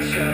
pressure.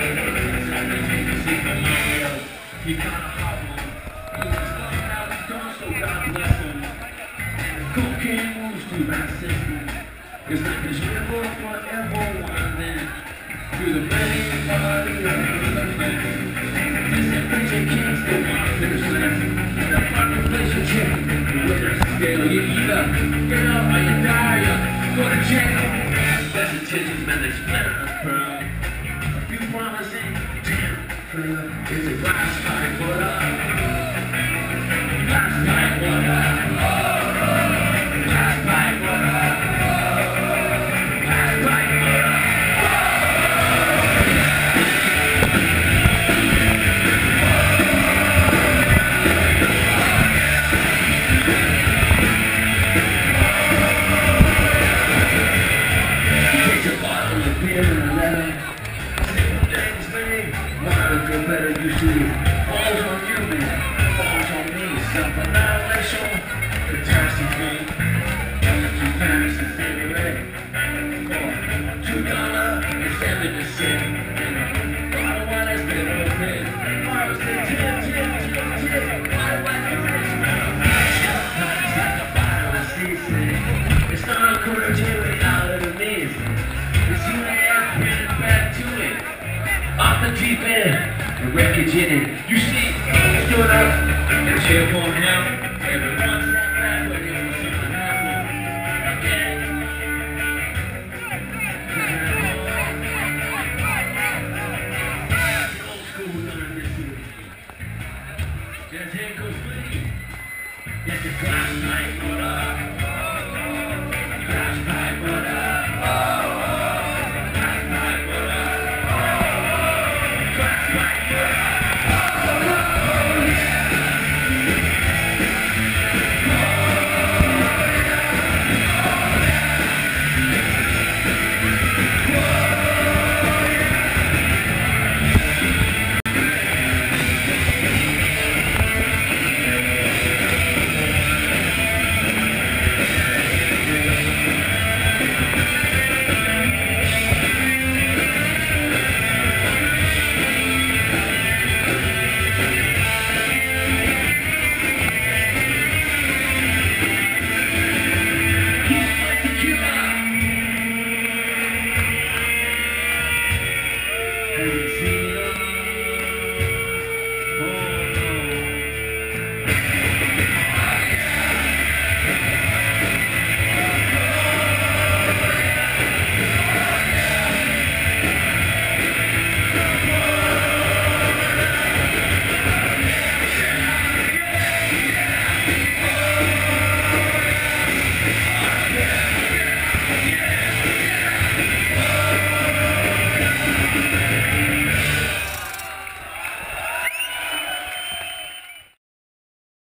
He kinda hobbled. He was stuck out his gun, so God bless him. Cocaine moves through my system. It's like this river forever winding through the main body of the man. This adventure can't still want to finish line. The fucking relationship with a scale. You either get up or you die or go to jail. Best intentions, man, they split us, bro. A few promising, damn, bro. Is it glass pipe, what up? Glass pipe, what up? Glass pipe, what up? Glass pipe, what up? Better you see falls on you, man. Falls on me. Self-annihilation, catastrophe. Two times the same rate. $2 and 7%. Bottom line has been open. I was the tip. Why do I do this, man? It's like a bottle of seasoning. It's not encouraging reality to me. It's you and I bring it back to it. Off the deep end. The wreckage in it. You see, stood up and cheerful.